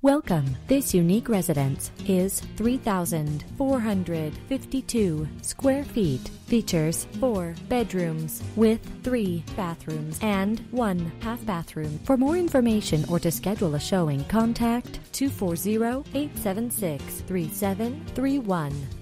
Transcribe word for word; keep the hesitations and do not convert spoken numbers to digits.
Welcome. This unique residence is three thousand four hundred fifty-two square feet. Features four bedrooms with three bathrooms and one half bathroom. For more information or to schedule a showing, contact two four zero, eight seven six, three seven three one.